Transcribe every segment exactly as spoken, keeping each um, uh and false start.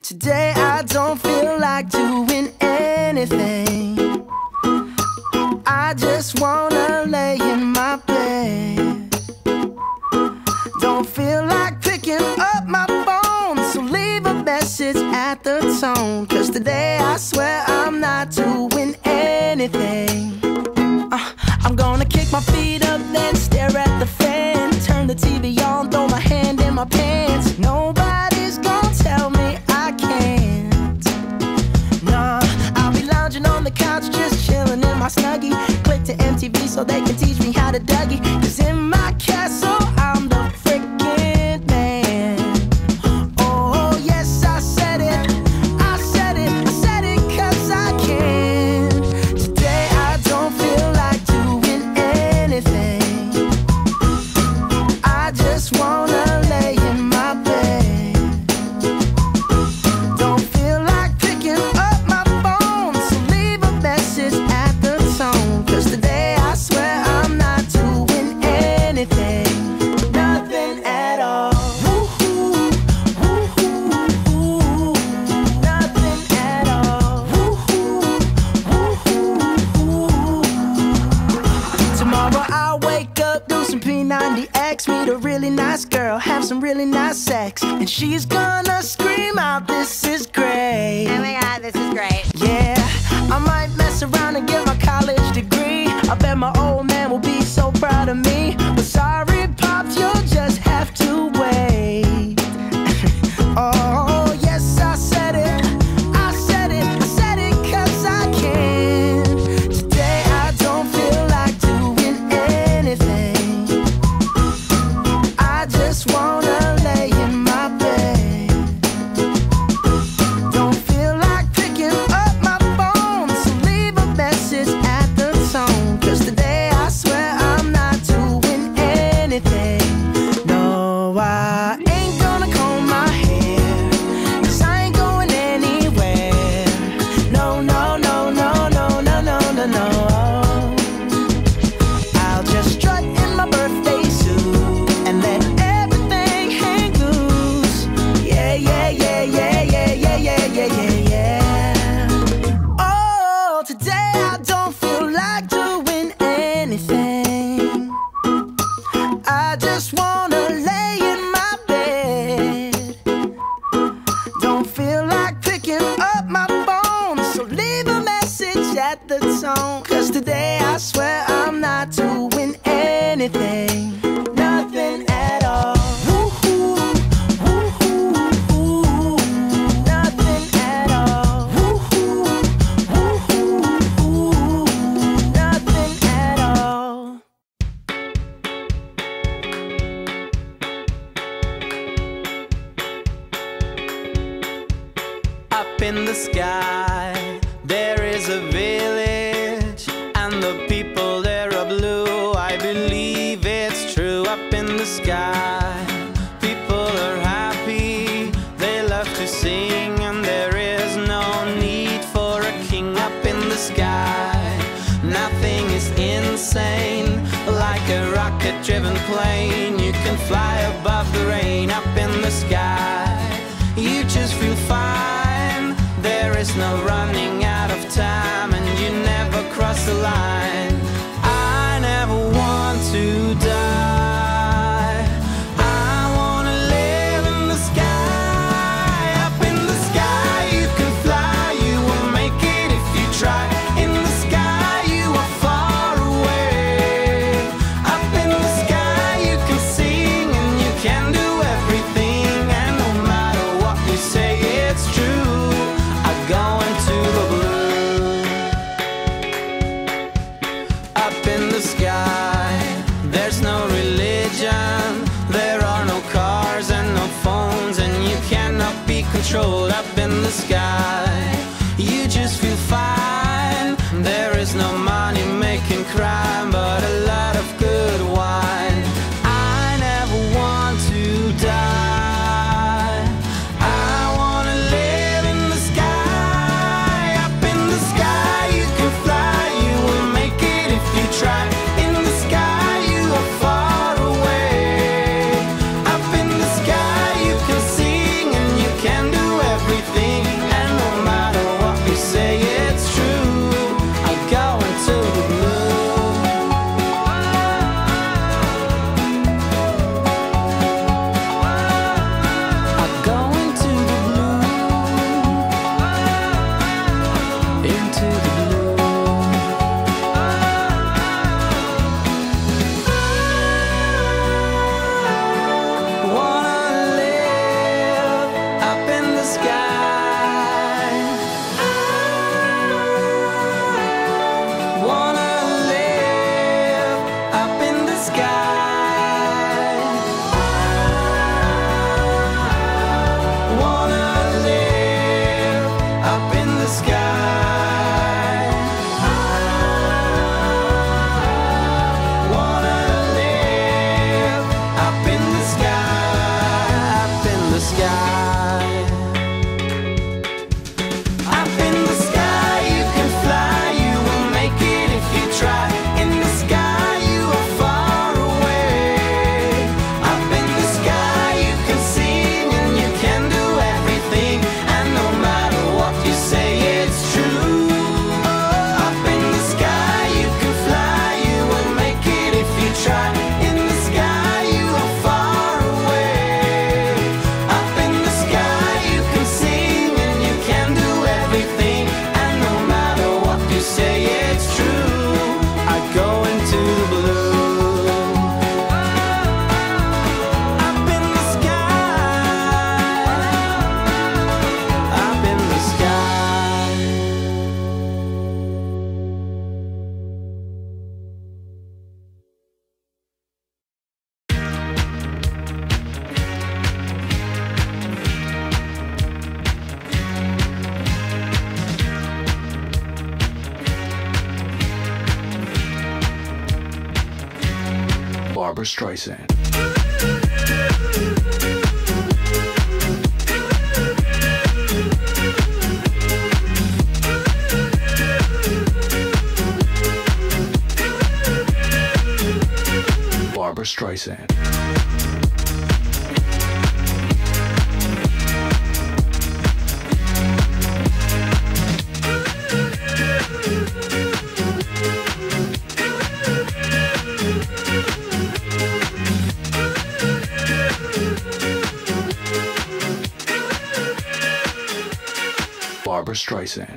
Today I don't feel like doing anything. I just wanna lay in my bed. Don't feel like picking up my phone, so leave a message at the tone. Cause today I swear I'm not doing anything. uh, I'm gonna kick my feet up, then stare at the fan. Turn the T V on, throw my hand in my pants. Nobody's gonna tell me I can't. Nah, I'll be lounging on the couch, just chilling in my Snuggie. Click to M T V so they can teach me how to Dougie. Cause in my castle I'm the freaking man. Oh yes, I said it, I said it, I said it cause I can. Today I don't feel like doing anything. I just wanna lay in my bed. Don't feel like picking up my phone, so leave a message at the tone. Cause today I swear I'm not doing anything. Nothing at all. Woo-hoo, woo-hoo, nothing at all. Woo-hoo, woo-hoo. Tomorrow I'll wake up, do some P ninety X, meet a really nice girl, have some really nice sex, and she's gonna scream out, "This is great." Oh my god, this is great. Yeah, I might mess around and get my college degree. I bet my old man will be so proud of me. But sorry, Pops, you'll just have to wait. Oh, yes, I said it, I said it, I said it cause I can. Today I don't feel like doing anything. I just wanna lay in my bed. Don't feel like picking up my phone, so leave a message at the tone. Cause today I swear I'm not doing anything. No, I ain't gonna comb my hair, cause I ain't going anywhere. No, no, no, no, no, no, no, no, no. I'll just strut in my birthday suit and let everything hang loose. Yeah, yeah, yeah, yeah, yeah, yeah, yeah, yeah, yeah, yeah. Oh, today I don't feel like doing anything. I just wanna lay in my bed. Don't feel like picking up my phone, so leave a message at the tone. Cause today I swear I'm not doing anything. Nothing at all. Woo-hoo, woo-hoo, nothing at all. Woo-hoo, woo-hoo, nothing at all. Up in the sky, there is a village, and the people there are blue. I believe it's true. Up in the sky, people are happy, they love to sing, and there is no need for a king. Up in the sky, nothing is insane. Like a rocket-driven plane, you can fly above the rain. Up in the sky, you just feel fine. There is no running out of time, and you never cross the line. I never want to die. I wanna live in the sky. Up in the sky, you can fly. You will make it if you try. In the sky, you are far away. Up in the sky, you can sing and you can do everything. And no matter what you say, it's true. I go into the blue. Up in the sky, there's no religion, there are no cars and no phones, and you cannot be controlled. Up in the sky, you just feel fine. There is no money making crime, but a lot of good wine. I never want to die. I wanna live in the sky. Up in the sky, you can fly. You will make it if you try. In the sky, you are far away. Up in the sky, you can sing and you can do everything. Barbra Streisand. Barbra Streisand. Barbra Streisand.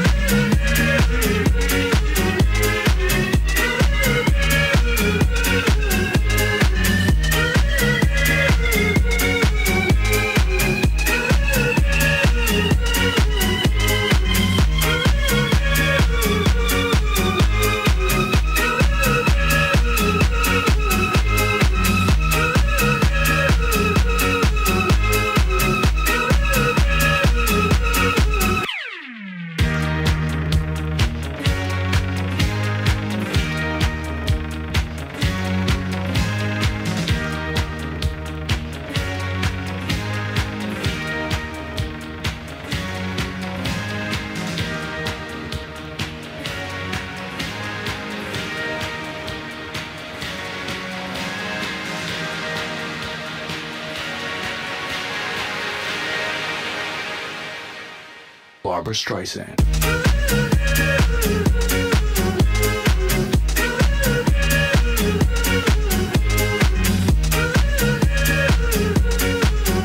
Barbra Streisand.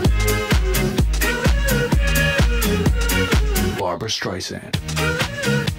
Barbra Streisand.